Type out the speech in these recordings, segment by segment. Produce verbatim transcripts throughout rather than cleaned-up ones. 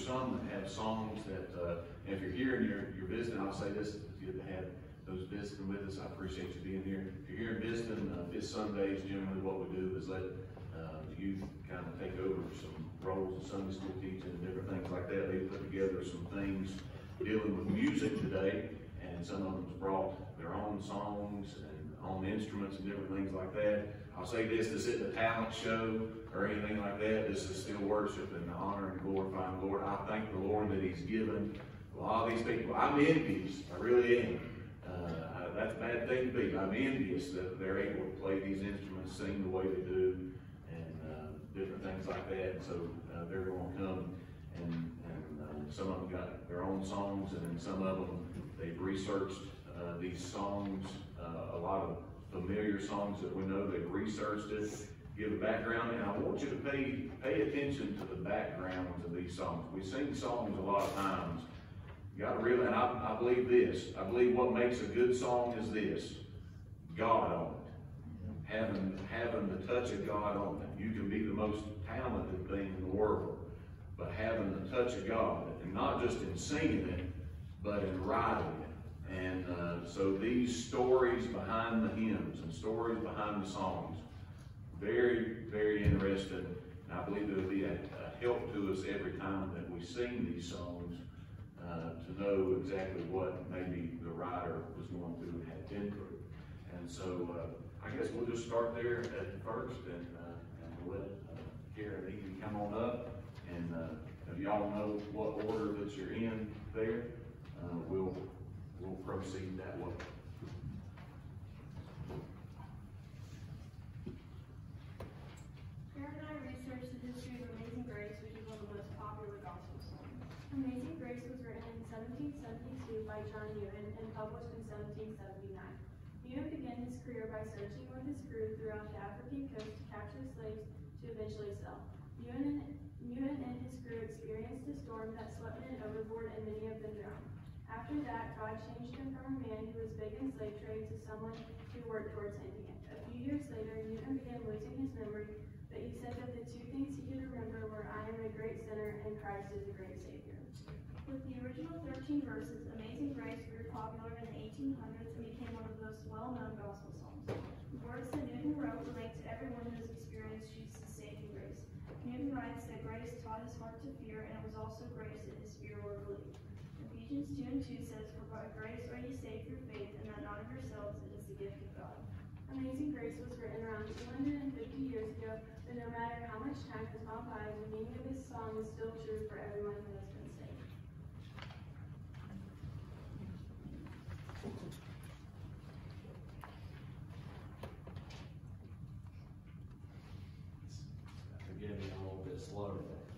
some that have songs that, uh, if you're here and you're, you're visiting, I'll say this, it's good to have those visiting with us. I appreciate you being here. If you're here and visiting, uh, this Sundays, generally what we do is let uh, the youth kind of take over some roles of Sunday school teaching and different things like that. They put together some things dealing with music today, and some of them's brought their own songs and own instruments and different things like that. I'll say this, this isn't a talent show or anything like that. This is still worship and honor and glorifying the Lord. I thank the Lord that He's given a lot of these people. I'm envious, I really am. Uh, I, that's a bad thing to be. I'm envious that they're able to play these instruments, sing the way they do, and uh, different things like that. And so uh, they're going to come, and, and uh, some of them got their own songs, and then some of them, they've researched uh, these songs, uh, a lot of familiar songs that we know. They've researched it, give a background, and I want you to pay pay attention to the backgrounds of these songs. We sing songs a lot of times. You got to really, and I, I believe this. I believe what makes a good song is this: God on it, having having the touch of God on it. You can be the most talented thing in the world, but having the touch of God, and not just in singing it, but in writing it. And uh, so these stories behind the hymns and stories behind the songs, very, very interesting. And I believe it'll be a, a help to us every time that we sing these songs uh, to know exactly what maybe the writer was going through and had been through. And so uh, I guess we'll just start there at the first, and, uh, and we'll let uh, Karen and Edie come on up. And uh, if y'all know what order that you're in there, uh, we'll We'll proceed that way. Karen and I researched the history of Amazing Grace, which is one of the most popular gospel songs. Amazing Grace was written in seventeen seventy-two by John Newton and published in seventeen seventy-nine. Newton began his career by searching with his crew throughout the African coast to capture slaves to eventually sell. Newton, Newton and his crew experienced a storm that swept men overboard and many of them drowned. After that, God changed him from a man who was big in slave trade to someone who worked towards ending it. A few years later, Newton began losing his memory, but he said that the two things he could remember were, "I am a great sinner," and "Christ is a great Savior." With the original thirteen verses, Amazing Grace grew popular in the eighteen hundreds and became one of the most well-known gospel songs. The words that Newton wrote relate to everyone who has experienced Jesus' saving grace. Newton writes that grace taught his heart to fear, and it was also grace that his fear were relieved. Ephesians two and two says, "For by grace are ye saved through faith, and that not of yourselves, it is the gift of God." Amazing Grace was written around two hundred fifty years ago, but no matter how much time has gone by, the meaning of this song is still true for everyone who has been saved. Forgive me, I'm a little bit slow.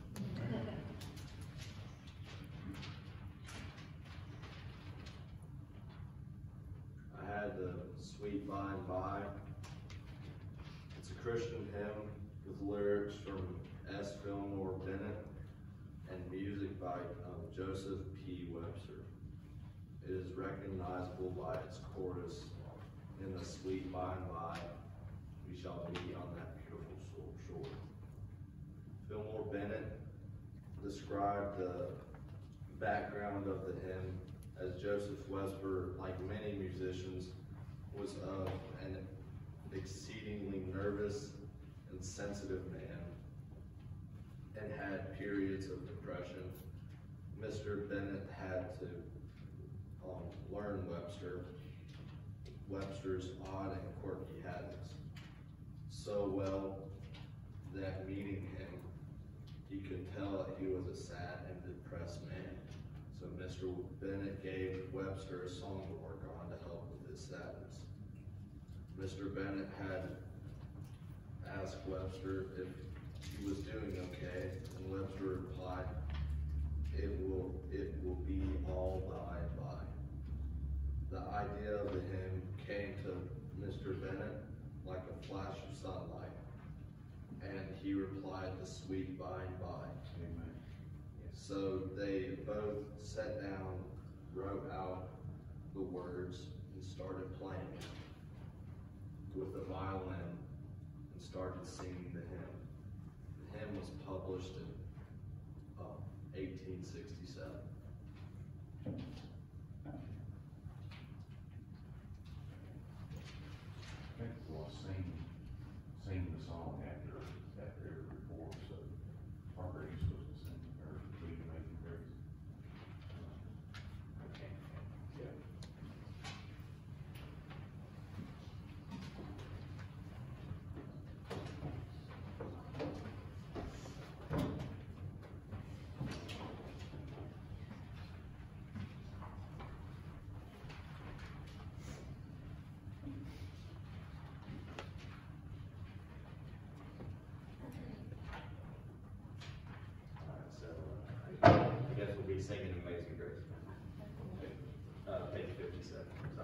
I had the Sweet By and By. It's a Christian hymn with lyrics from S. Fillmore Bennett and music by um, Joseph P. Webster. It is recognizable by its chorus, "In the sweet by and by, we shall be on that beautiful shore." Fillmore Bennett described the background of the hymn as Joseph Webster, like many musicians, was of an exceedingly nervous and sensitive man and had periods of depression. Mister Bennett had to um, learn Webster, Webster's odd and quirky habits so well that meeting him, he could tell that he was a sad and depressed man. So Mister Bennett gave Webster a song to work on to help with his sadness. Mister Bennett had asked Webster if he was doing okay, and Webster replied, "It will, it will be all by and by." The idea of the hymn came to Mister Bennett like a flash of sunlight, and he replied, "The sweet by and by." Amen. So they both sat down, wrote out the words, and started playing with the violin and started singing the hymn. The hymn was published in uh, eighteen sixty-seven. Okay, we'll sing, sing the song after, after every report, so Barbara, are you supposed to sing, or lead Amazing Grace? Okay. Yeah. Alright, so, uh, I guess we'll be singing Amazing Grace. Uh, page fifty-seven, so.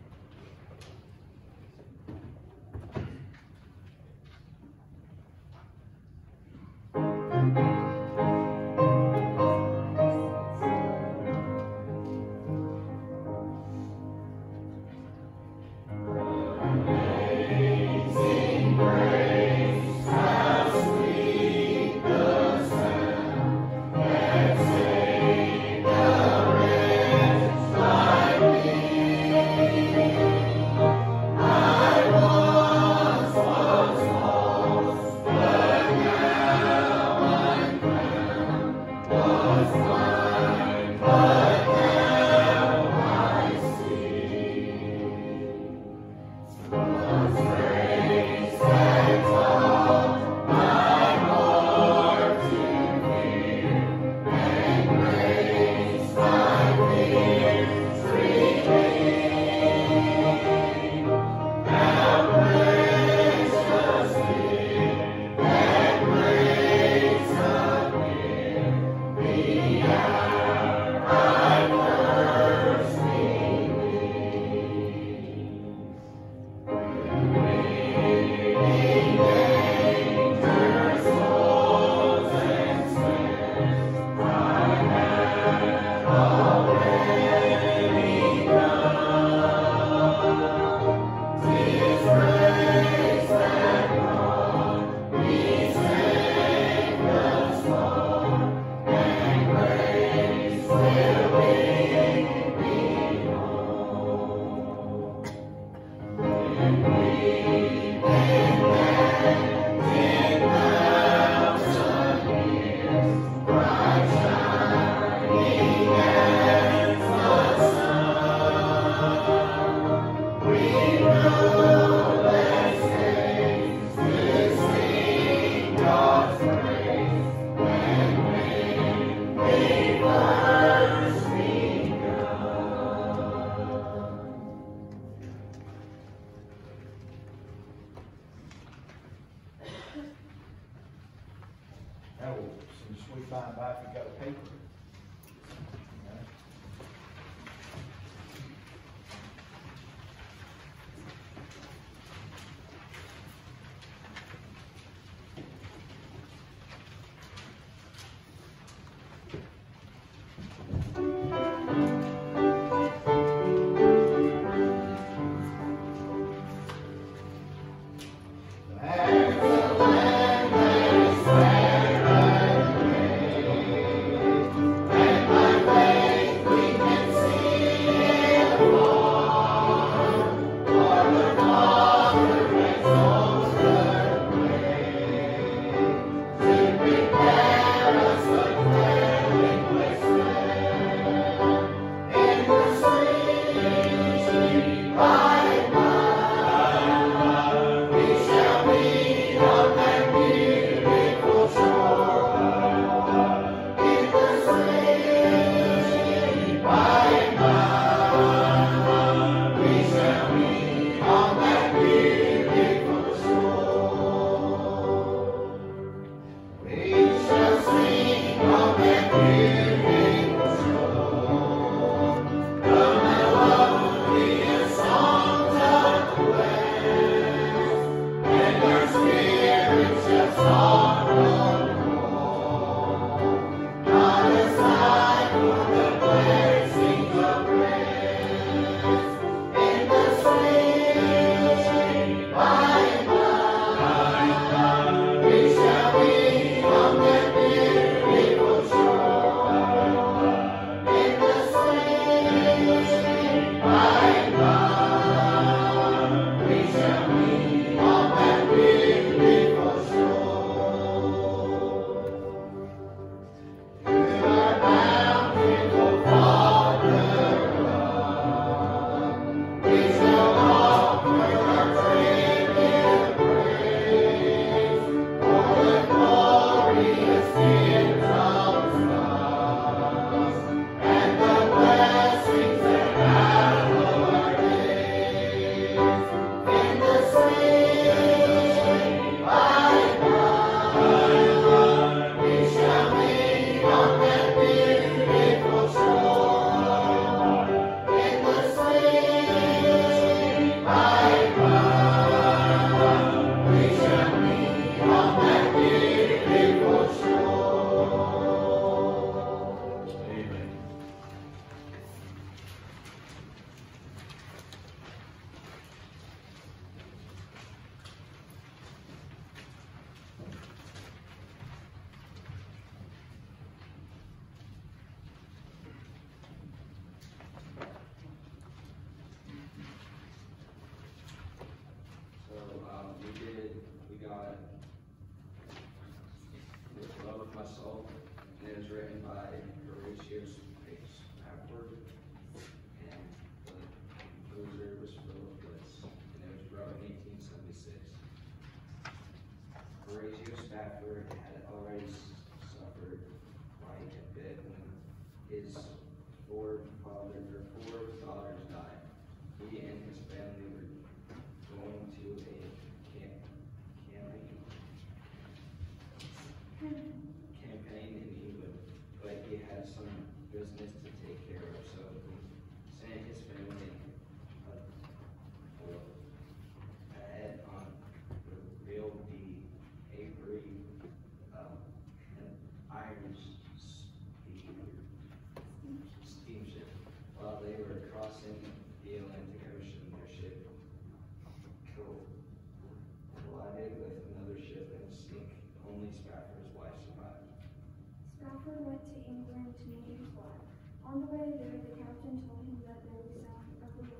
Now, some sweet by and by if you got a paper. Okay. Thank Horatius Spafford, and the cruiser was Philip Bliss, and it was brought in eighteen seventy-six. Horatio Spafford had already s- suffered quite a bit when his four father or four daughters died. He and his family were going to a camp, camping campaign in England, but he had some business to take care of, so he sent his family uh, uh, ahead on the Real D. Avery um, and Irish steamer- steamship. While they were crossing the Atlantic Ocean, their ship co- collided with another ship and sank. Only Spafford's wife survived. Spafford went to England to meet his wife. On the way there, the captain told him that there was south of the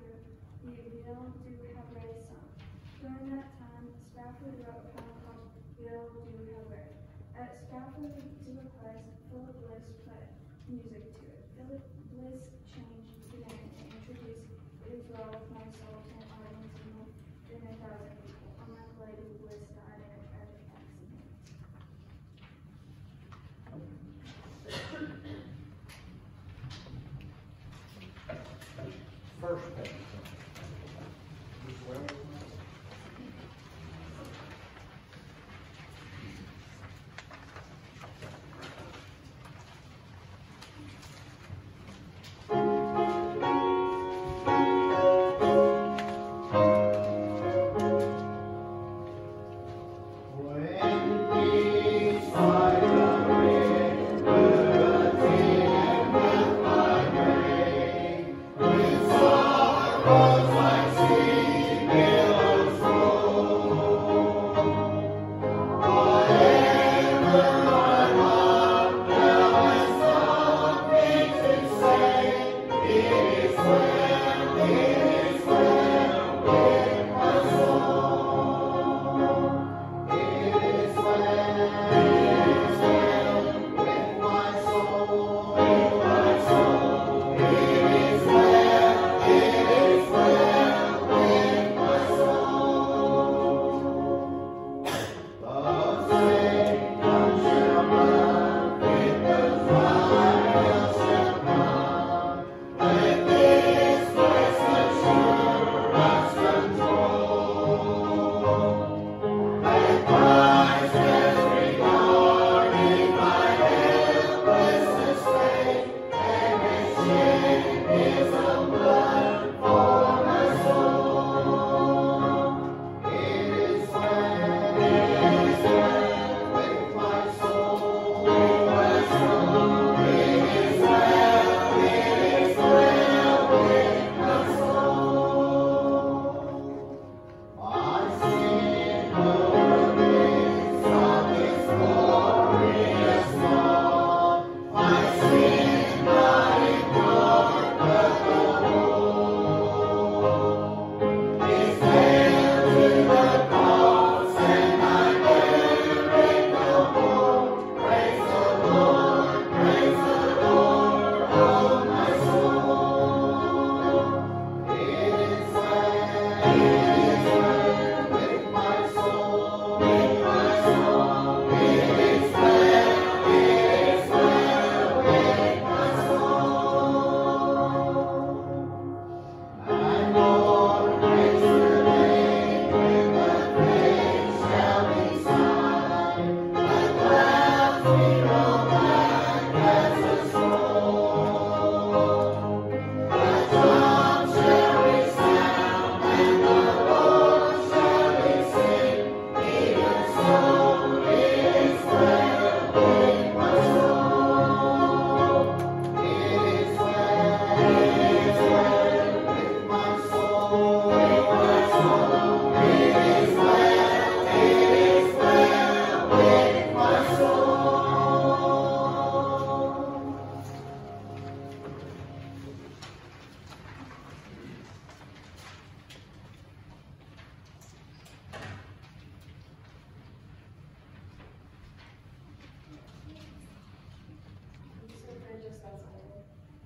just got started.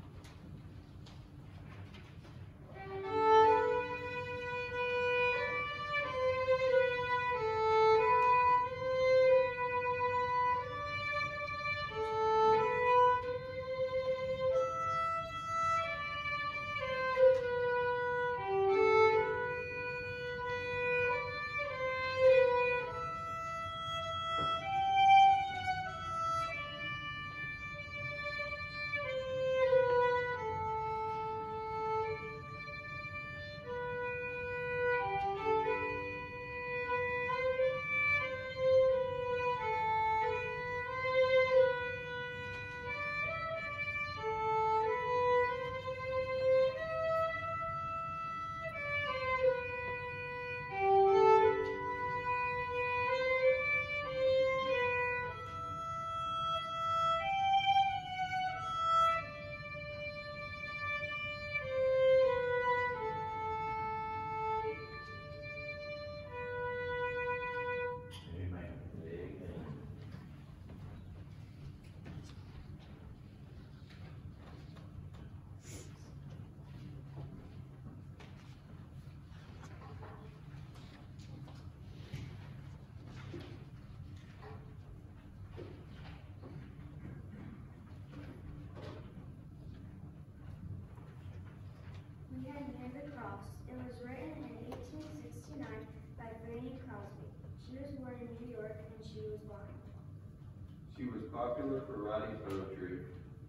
We had named the cross. It was written in eighteen sixty-nine by Fanny Crosby. She was born in New York and she was blind. She was popular for writing poetry.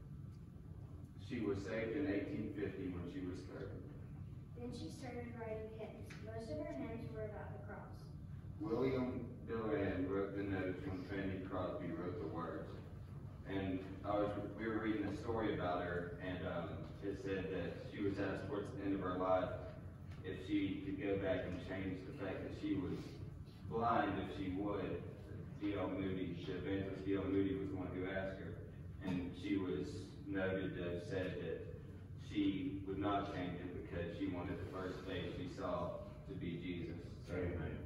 She was saved in eighteen fifty when she was thirty. Then she started writing hymns. Most of her hymns were about the cross. William Dillon wrote the notes when Fanny Crosby wrote the words. And I was, we were reading a story about her, and um, it said that she was asked towards the end of her life if she could go back and change the fact that she was blind, if she would. D L Moody, the evangelist D L Moody was the one who asked her, and she was noted to have said that she would not change it because she wanted the first face she saw to be Jesus. So, Amen.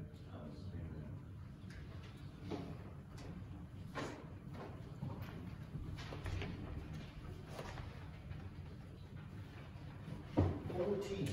Fourteen.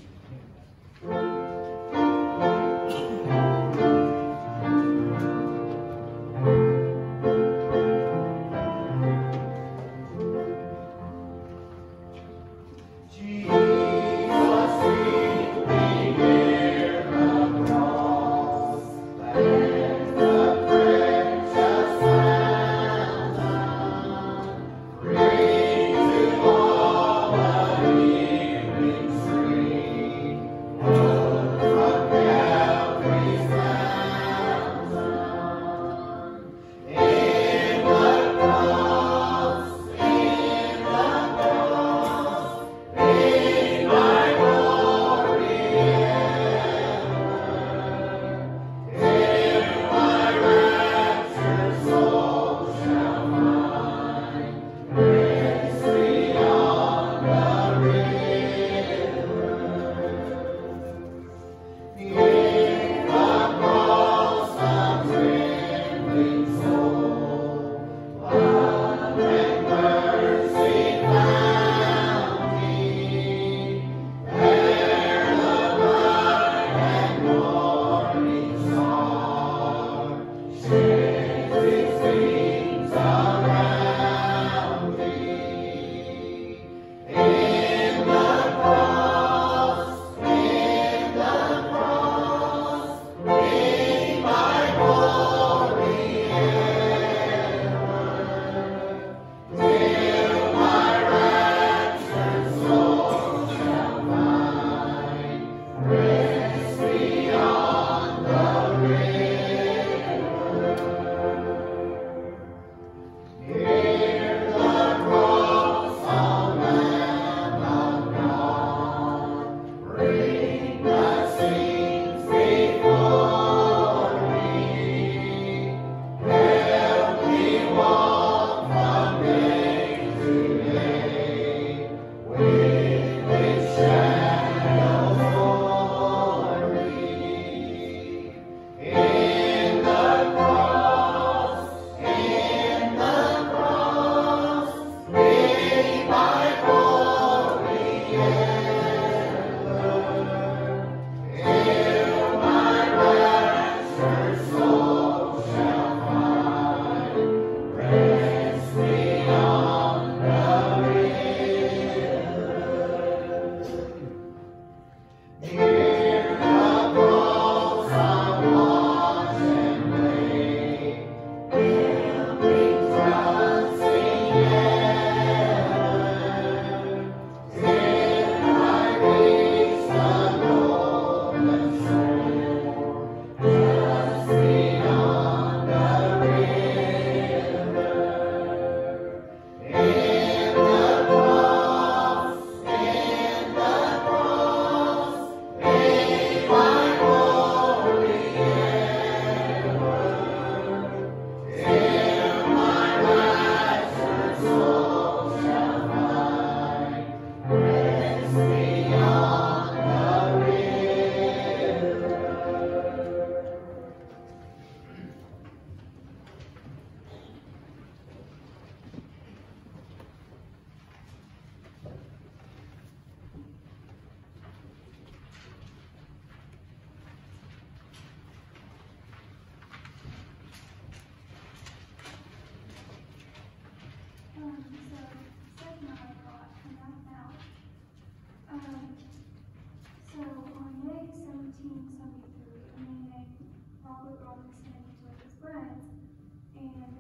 Oh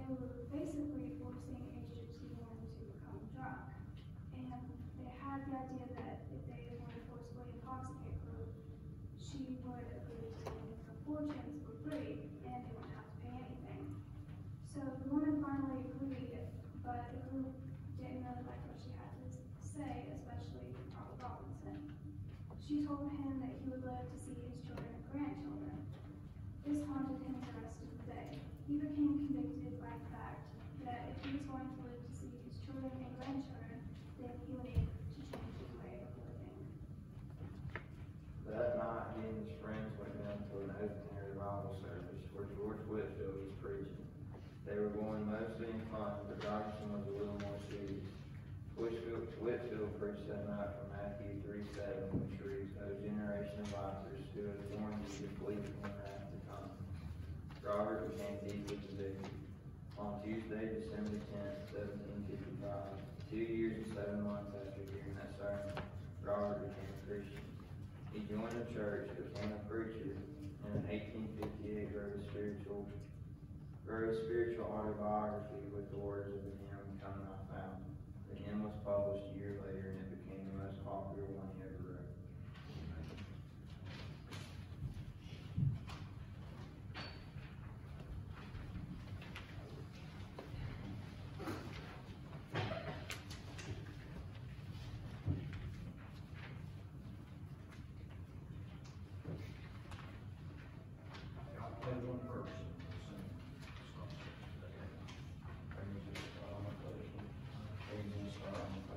were basically forcing a gypsy woman to become drunk. And they had the idea that if they were to forcibly intoxicate her, she would agree to give her fortunes for free, and they wouldn't have to pay anything. So the woman finally agreed, but the group didn't really like what she had to say, especially Robert Robinson. She told him that he would live to see his children and grandchildren. This haunted him the rest of the day. He became convicted by the fact that if he was going to live to see his children and grandchildren, then he would need to change his way of living. That night, he and his friends went down to an open-air revival service where George Whitfield was preaching. They were going mostly in fun, but Robertson was a little more serious. Whitfield, Whitfield preached that night from Matthew three seven, which reads, "No generation of vipers who has warned you to flee from the wrath to come." Robert became deeply convicted. On Tuesday, December tenth, seventeen fifty-five, two years and seven months after hearing that sermon, Robert became a Christian. He joined the church, became a preacher, and in eighteen fifty-eight wrote a spiritual, wrote a spiritual autobiography with the words of the hymn, "Come Thou Fount." The hymn was published a year later, and it became the most popular one he ever wrote. I'll play one verse. Praise the Lord.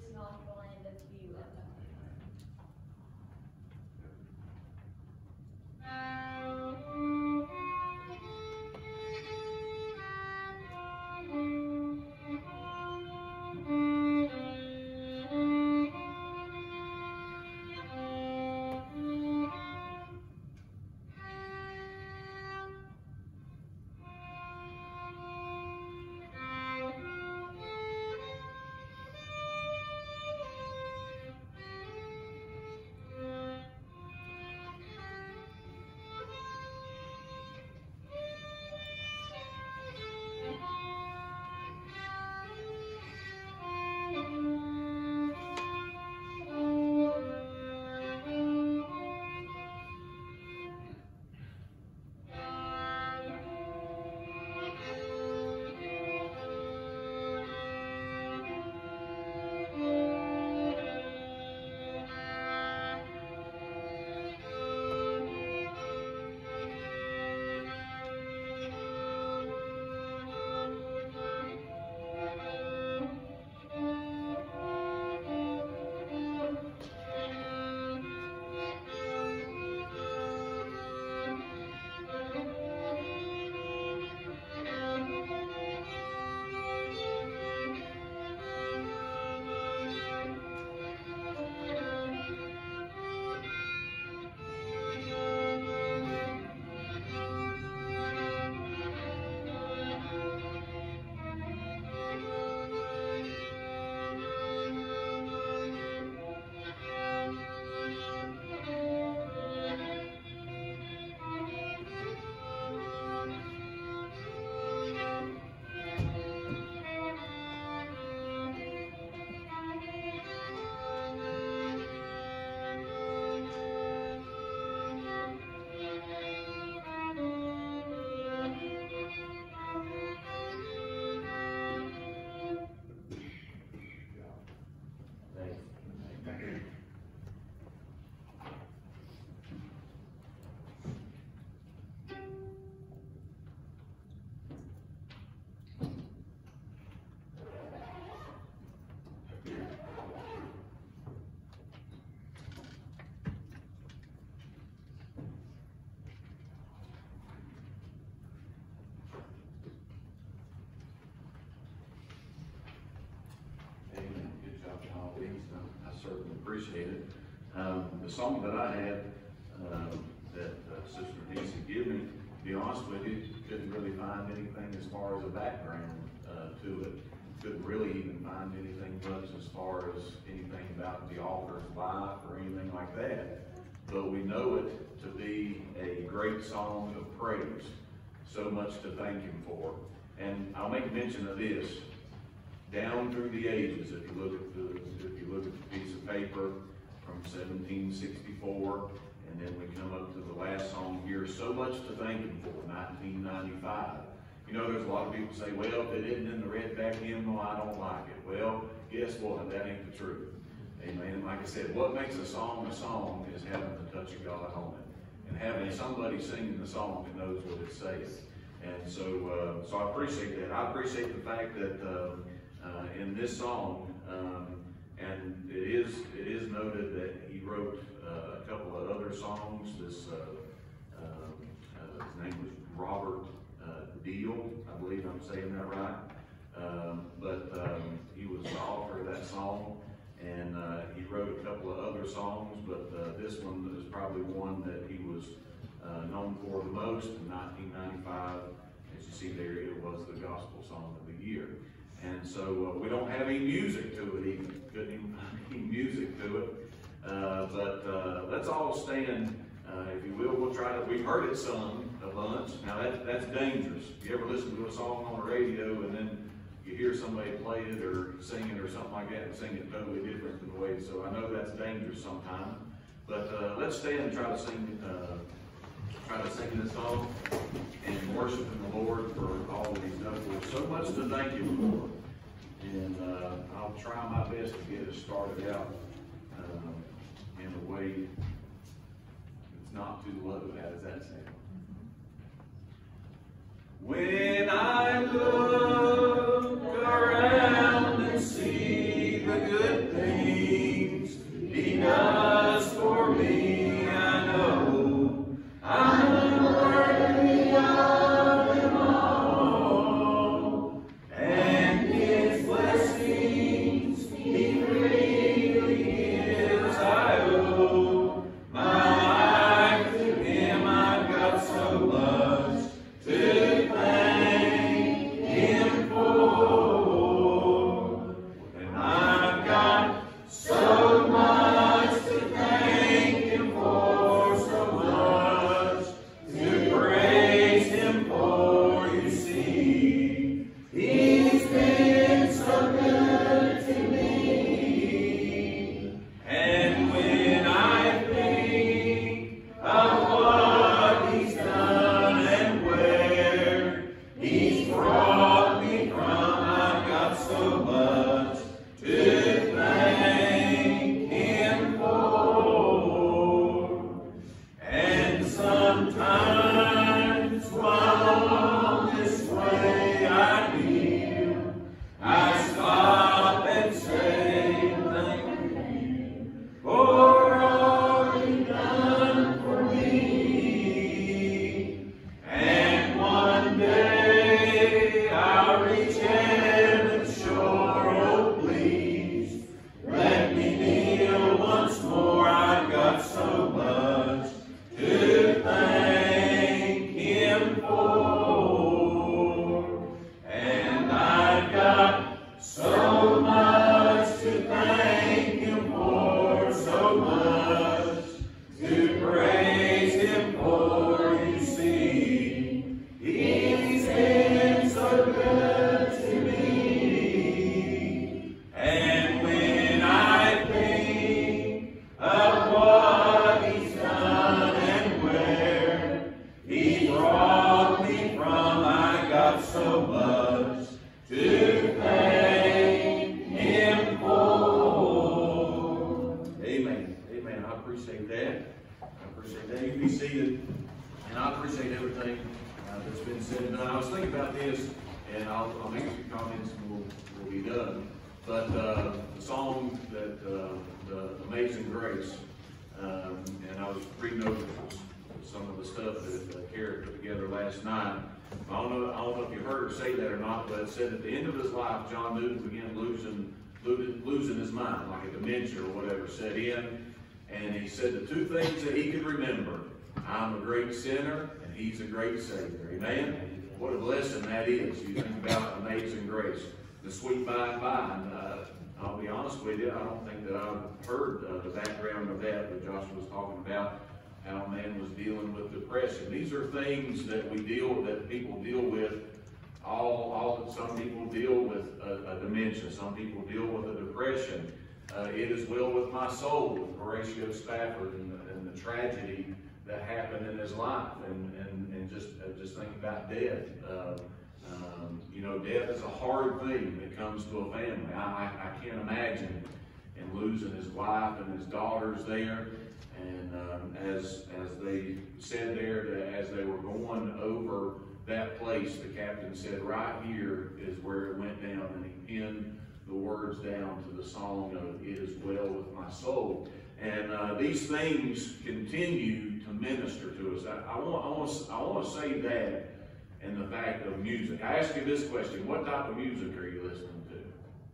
this nautical land of view of the I certainly appreciate it. Um, the song that I had, um, that uh, Sister Nancy gave me, to be honest with you, couldn't really find anything as far as a background uh, to it. Couldn't really even find anything much as far as anything about the author's life or anything like that. But we know it to be a great song of praise. So much to thank him for. And I'll make mention of this. Down through the ages, if you look at the if you look at the piece of paper from seventeen sixty-four, and then we come up to the last song here, so much to thank him for, nineteen ninety-five. You know, there's a lot of people say, well, if it isn't in the redback hymnal, I don't like it. Well, guess what? That ain't the truth. Amen. And like I said, what makes a song a song is having the touch of God on it, and having somebody singing the song that knows what it says. And so, uh, so I appreciate that. I appreciate the fact that. Uh, Uh, in this song, um, and it is it is noted that he wrote uh, a couple of other songs. This uh, uh, uh, his name was Robert uh, Deal, I believe I'm saying that right. Um, but um, he was the author of that song, and uh, he wrote a couple of other songs. But uh, this one is probably one that he was uh, known for the most. In nineteen ninety-five, as you see there, it was the gospel song of the year. And so uh, we don't have any music to it even. Couldn't even find any music to it. Uh, but uh, let's all stand, uh, if you will. We'll try to, we've heard it sung a bunch. Now that, that's dangerous. If you ever listen to a song on the radio and then you hear somebody play it or sing it or something like that and sing it totally different than the way, so I know that's dangerous sometimes. But uh, let's stand and try to sing uh, try to sing this song and worshiping the Lord for all that he's done for us. So much to thank him for. And uh, I'll try my best to get us started out um, in a way that's not too low. How does that sound? When I look around and see the good things things He does for me, I know I'm unworthy of them all, and His blessings He freely gives. I owe my life to Him. I've got so much to thank Him for, and I've got so much to thank Him for, so much to praise Him for. You see, He's been so good to me, and when I think of what He's done and where He's brought me from, I've got so much to thank Him for. And sometimes while on this way I kneel, I stop and say thank you for all You've done for me. And one day I'll reach heaven's shore. Oh, please let me kneel once more. I've got so much to thank Him for, and I've got so much to thank Him for, so much to praise Him for. You see, He's been so good to me, and when I think of what He's done and where He brought me from, I got so much to thank Him for. Amen. Amen. I appreciate that. I appreciate that. You can be seated, and I appreciate everything uh, that's been said and done. I was thinking about this, and I'll, I'll make a few comments and we'll, we'll be done. But uh, the song that, uh, the Amazing Grace, um, and I was reading over some of the stuff that uh, Kara put together last night. I don't know, I don't know if you heard her say that or not, but it said at the end of his life, John Newton began losing, losing, losing his mind, like a dementia or whatever set in. And he said the two things that he could remember: I'm a great sinner, and He's a great Savior. Amen? What a blessing that is. You think about Amazing Grace, the sweet by and by. And, uh, I'll be honest with you, I don't think that I've heard uh, the background of that that Joshua was talking about, how a man was dealing with depression. These are things that we deal that people deal with. All, all some people deal with a, a dementia. Some people deal with a depression. Uh, it is well with my soul with Horatio Spafford and, and the tragedy that happened in his life, and and, and just uh, just think about death. Uh, um, you know, death is a hard thing that comes to a family. I, I, I can't imagine and losing his wife and his daughters there. And um, as as they said there, that as they were going over that place, the captain said, right here is where it went down, and he pinned the words down to the song of "It Is Well With My Soul." And uh, these things continue to minister to us. I, I want I want I want to say that, and the fact of music. I ask you this question: what type of music are you listening to?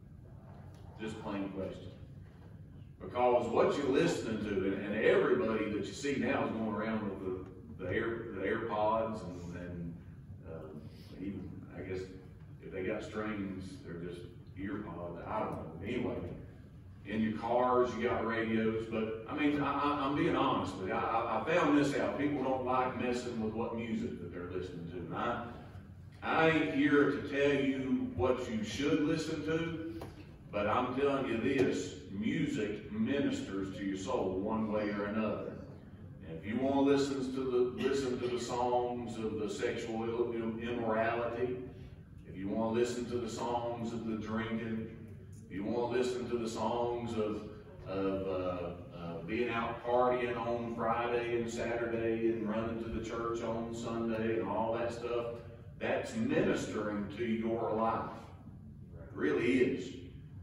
Just plain question. Because what you're listening to, and, and everybody that you see now is going around with the, the air the AirPods, and, and um, even I guess if they got strings, they're just ear pods. I don't know. Anyway, in your cars you got radios, but I mean, I, I, I'm being honest with you. I, I found this out. People don't like messing with what music that they're listening to. And I, I ain't here to tell you what you should listen to, but I'm telling you this: music ministers to your soul one way or another. And if you want to listen to the listen to the songs of the sexual immorality, if you want to listen to the songs of the drinking, if you want to listen to the songs of of uh, uh, being out partying on Friday and Saturday and running to the church on Sunday and all that stuff, that's ministering to your life. It really is.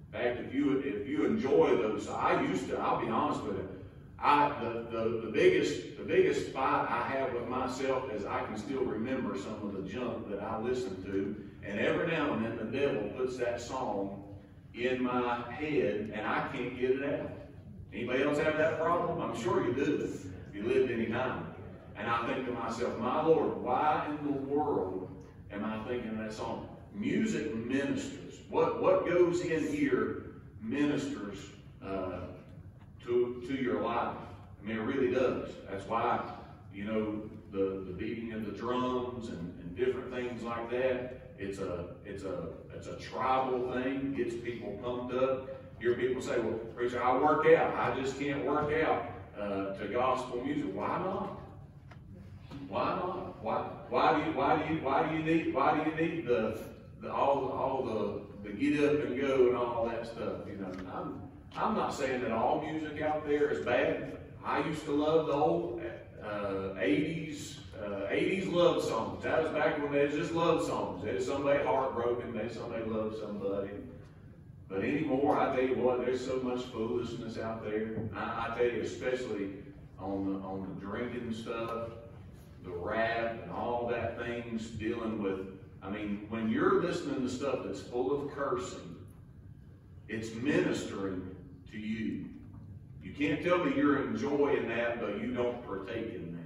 In fact, if you if you enjoy those, I used to. I'll be honest with you. I the, the the biggest the biggest fight I have with myself is I can still remember some of the junk that I listened to, and every now and then the devil puts that song in my head, and I can't get it out. Anybody else have that problem? I'm sure you do. If you lived any time, and I think to myself, my Lord, why in the world am I thinking that song? Music ministers. What what goes in here ministers uh, to to your life. I mean, it really does. That's why, you know, the, the beating of the drums and, and different things like that. It's a it's a it's a tribal thing. Gets people pumped up. Hear people say, "Well, preacher, I work out. I just can't work out uh, to gospel music." Why not? Why not? Why why do you why do you why do you need why do you need the the all all the the get up and go and all that stuff? You know, I'm I'm not saying that all music out there is bad. I used to love the old uh, eighties uh, eighties love songs. That was back when they was just love songs. There's somebody heartbroken. There's somebody loved somebody. But anymore, I tell you what, there's so much foolishness out there. I, I tell you, especially on the on the drinking stuff, the rap, and all that things dealing with. I mean, when you're listening to stuff that's full of cursing, it's ministering to you. You can't tell me you're enjoying that, but you don't partake in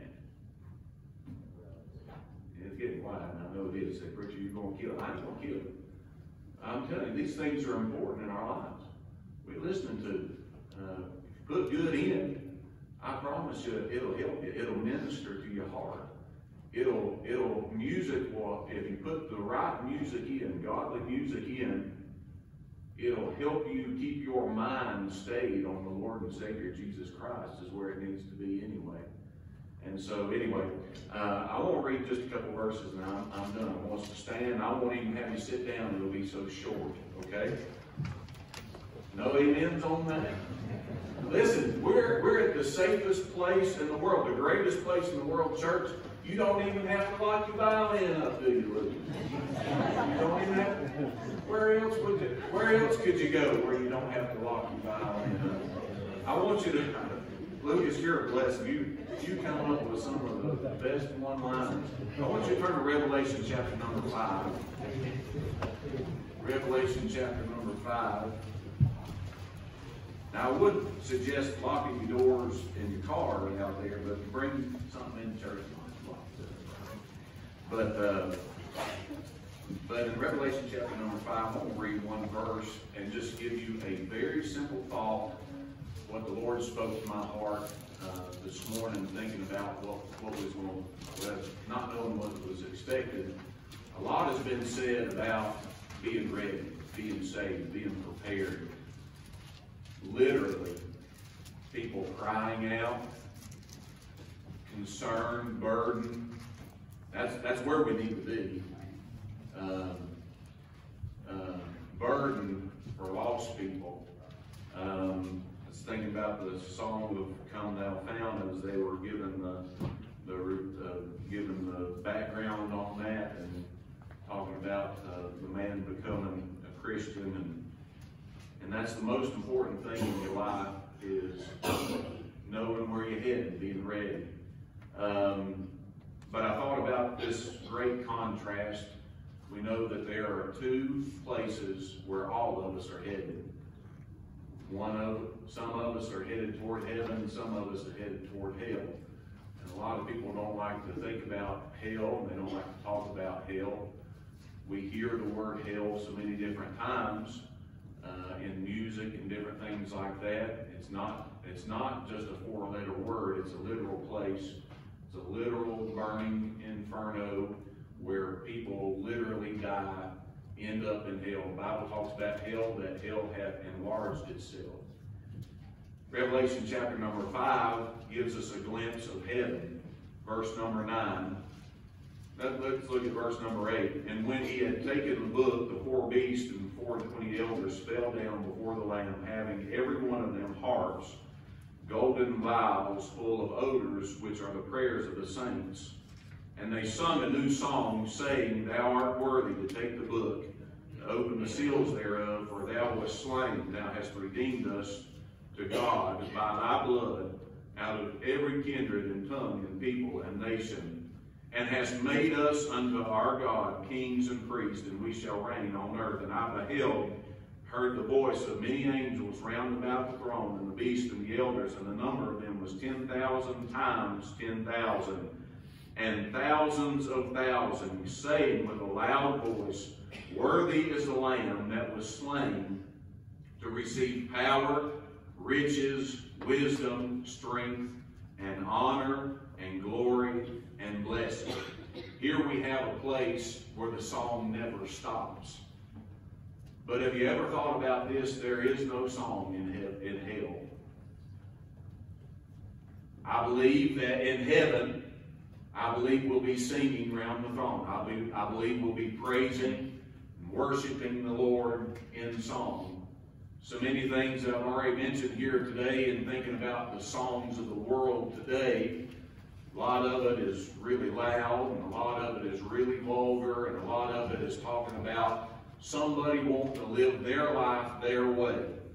that. It's getting quiet, and I know it is. Say, preacher, you're going to kill it. I ain't going to kill it. I'm telling you, these things are important in our lives. We're listening to. Uh, if you put good in, I promise you, it'll help you. It'll minister to your heart. It'll, it'll, music will, if you put the right music in, godly music in, it'll help you keep your mind stayed on the Lord and Savior Jesus Christ is where it needs to be anyway. And so anyway, uh, I want to read just a couple verses now. I'm, I'm done. I want us to stand. I won't even have you sit down. It'll be so short, okay? No amens on that? Listen, we're, we're at the safest place in the world, the greatest place in the world, church. You don't even have to lock your violin up, do you, Luke? You don't even have to. Where else would you, where else could you go where you don't have to lock your violin up? I want you to, Lucas, you're a blessing. You, you come up with some of the best one-liners. I want you to turn to Revelation chapter number five. Revelation chapter number five. Now, I would suggest locking your doors in your car out there, but bring something in church. But uh, but in Revelation chapter number five, I'm going to read one verse and just give you a very simple thought, what the Lord spoke to my heart uh, this morning, thinking about what, what was going on, not knowing what was expected. A lot has been said about being ready, being saved, being prepared. Literally, people crying out, concerned, burdened. That's that's where we need to be. Um, uh, burden for lost people. Um, I was thinking about the song of "Come Thou Found" as they were given the the uh, given the background on that and talking about uh, the man becoming a Christian, and and that's the most important thing in your life is knowing where you're headed, being ready. Um, But I thought about this great contrast. We know that there are two places where all of us are headed. One of, some of us are headed toward heaven, some of us are headed toward hell. And a lot of people don't like to think about hell, and they don't like to talk about hell. We hear the word hell so many different times uh, in music and different things like that. It's not, it's not just a four-letter word, it's a literal place. It's a literal burning inferno where people literally die, end up in hell. The Bible talks about hell, that hell hath enlarged itself. Revelation chapter number five gives us a glimpse of heaven. Verse number nine. Let's look at verse number eight. And when he had taken the book, the four beasts and four and twenty elders fell down before the Lamb, having every one of them harps, golden vials full of odors, which are the prayers of the saints. And they sung a new song, saying, Thou art worthy to take the book open the seals thereof, for thou wast slain, thou hast redeemed us to God by thy blood out of every kindred and tongue and people and nation, and hast made us unto our God kings and priests, and we shall reign on earth. And I beheld, heard the voice of many angels round about the throne, and the beast and the elders, and the number of them was ten thousand times ten thousand, and thousands of thousands, saying with a loud voice, Worthy is the Lamb that was slain to receive power, riches, wisdom, strength, and honor, and glory, and blessing. Here we have a place where the song never stops. But have you ever thought about this? There is no song in, he in hell. I believe that in heaven, I believe we'll be singing around the throne. I, be, I believe we'll be praising and worshiping the Lord in song. So many things that I've already mentioned here today, and thinking about the songs of the world today, a lot of it is really loud, and a lot of it is really vulgar, and a lot of it is talking about somebody wanting to live their life their way.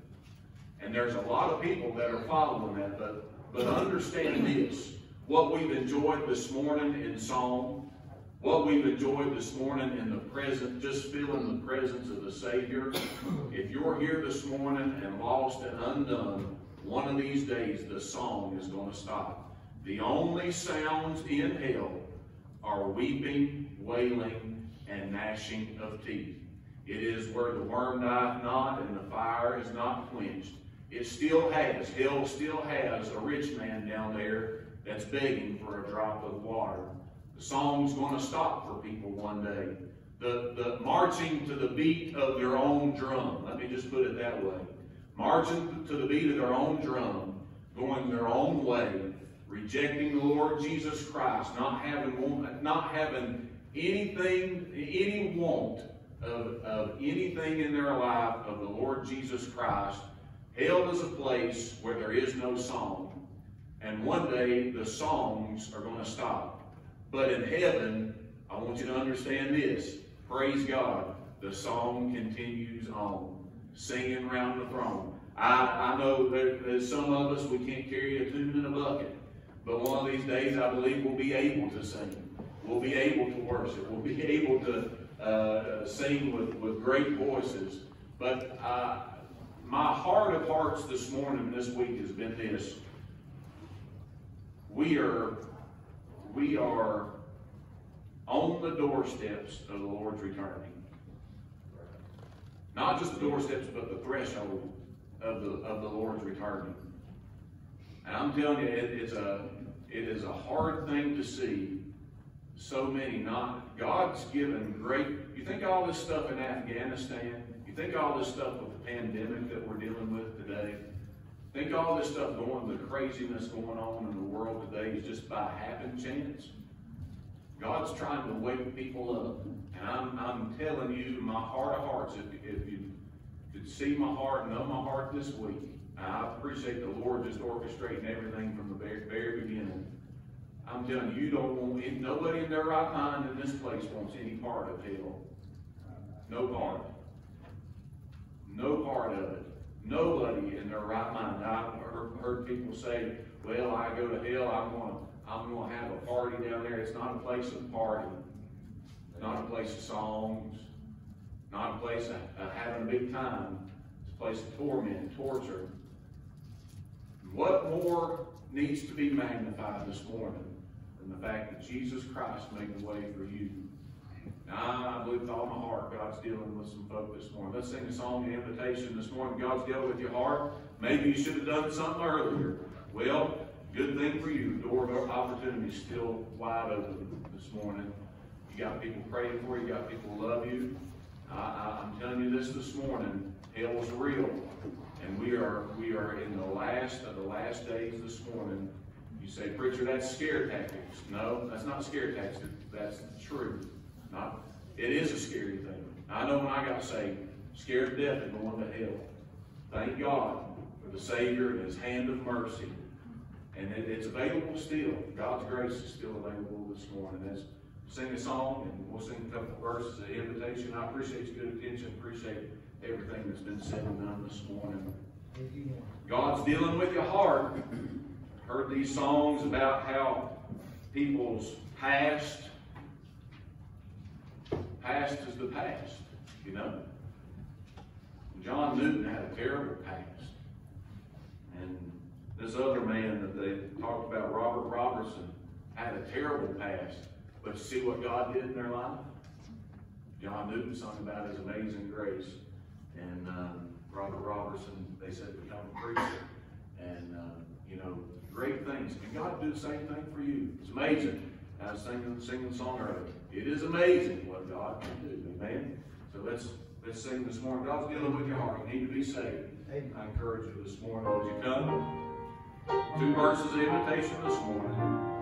And there's a lot of people that are following that, but, but understand this. What we've enjoyed this morning in song, what we've enjoyed this morning in the present, just feeling the presence of the Savior. If you're here this morning and lost and undone, one of these days the song is going to stop. The only sounds in hell are weeping, wailing, and gnashing of teeth. It is where the worm dieth not and the fire is not quenched. It still has, hell still has a rich man down there that's begging for a drop of water. The song's going to stop for people one day. The, the marching to the beat of their own drum. Let me just put it that way. Marching to the beat of their own drum, going their own way, rejecting the Lord Jesus Christ, not having, not having anything, any want of, of anything in their life of the Lord Jesus Christ. Hell is a place where there is no song. And one day the songs are going to stop. But in heaven, I want you to understand this. Praise God. The song continues on. Singing around the throne. I, I know there, there's some of us, we can't carry a tune in a bucket. But one of these days, I believe we'll be able to sing. We'll be able to worship. We'll be able to uh, sing with, with great voices. But uh, my heart of hearts this morning, this week, has been this. We are, we are on the doorsteps of the Lord's returning. Not just the doorsteps, but the threshold of the, of the Lord's returning. And I'm telling you, it, it's a, it is a hard thing to see so many not, God's given great, you think all this stuff in Afghanistan, you think all this stuff with the pandemic that we're dealing with today, think all this stuff going, the craziness going on in the world today is just by happen chance. God's trying to wake people up. And I'm, I'm telling you, my heart of hearts, if, if you could see my heart and know my heart this week, I appreciate the Lord just orchestrating everything from the very, very beginning. I'm telling you, you don't want, nobody in their right mind in this place wants any part of hell. No part. No part of it. Nobody in their right mind. I've heard, heard people say, well, I go to hell, I'm going to I'm going to have a party down there. It's not a place of party. It's not a place of songs. Not a place of, of having a big time. It's a place of torment, torture. What more needs to be magnified this morning than the fact that Jesus Christ made the way for you? Now, I believe with all my heart God's dealing with some folk this morning. Let's sing a song, The Invitation, this morning. God's dealing with your heart. Maybe you should have done something earlier. Well, good thing for you. The door of opportunity is still wide open this morning. You got people praying for you. You got people who love you. I, I, I'm telling you this this morning. Hell is real. And we are, we are in the last of the last days this morning. You say, preacher, that's scare tactics. No, that's not scare tactics. That's the truth. Not, it is a scary thing. I know when I got saved, scared to death of going to hell. Thank God for the Savior and His hand of mercy. And it, it's available still. God's grace is still available this morning. As, sing a song, and we'll sing a couple verses of invitation. I appreciate your good attention, appreciate everything that's been said and done this morning. God's dealing with your heart. Heard these songs about how people's past, past is the past, you know. John Newton had a terrible past. And this other man that they talked about, Robert Robertson, had a terrible past. But you see what God did in their life? John Newton sung about his amazing grace. And um, Robert Robertson, they said, become a preacher. And, uh, you know, great things. And God do the same thing for you. It's amazing. I was singing, singing the song earlier. It is amazing what God can do. Amen? So let's let's sing this morning. God's dealing with your heart. You need to be saved. Amen. I encourage you this morning. Would you come? Two verses of invitation this morning.